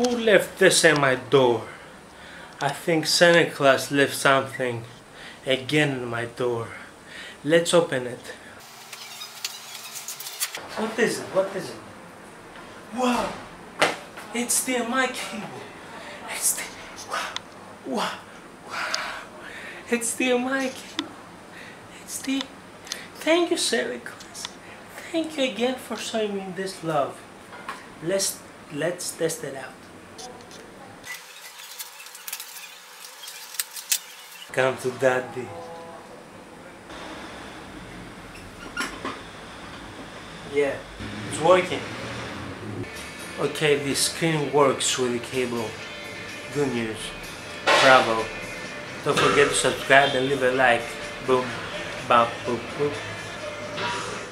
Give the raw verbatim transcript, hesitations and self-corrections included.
Who left this at my door? I think Santa Claus left something again in my door. Let's open it. What is it? What is it? Wow! It's the H D M I cable. It's the wow, wow, wow. It's the H D M I cable. It's the. Thank you, Santa Claus. Thank you again for showing me this love. Let's let's test it out. Come to Daddy. Yeah, it's working. Okay, the screen works with the cable. Good news. Bravo. Don't forget to subscribe and leave a like. Boom, bam, boom, boom.